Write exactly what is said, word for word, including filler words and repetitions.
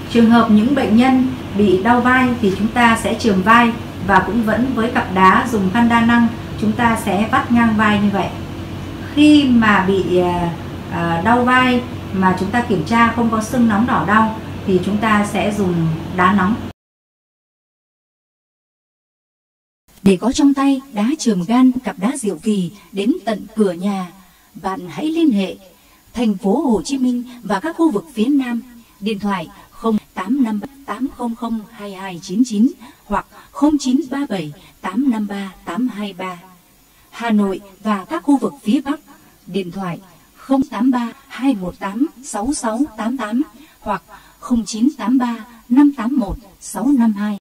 Trường hợp những bệnh nhân bị đau vai thì chúng ta sẽ chườm vai, và cũng vẫn với cặp đá dùng khăn đa năng, chúng ta sẽ vắt ngang vai như vậy. Khi mà bị đau vai mà chúng ta kiểm tra không có sưng nóng đỏ đau thì chúng ta sẽ dùng đá nóng. Để có trong tay đá chườm gan cặp đá Diệu Kỳ đến tận cửa nhà, bạn hãy liên hệ thành phố Hồ Chí Minh và các khu vực phía Nam, điện thoại không tám năm tám không không hai hai chín chín hoặc không chín ba bảy tám năm ba tám hai ba. Hà Nội và các khu vực phía Bắc, điện thoại không tám ba hai một tám sáu sáu tám tám hoặc không chín tám ba năm tám một sáu năm hai.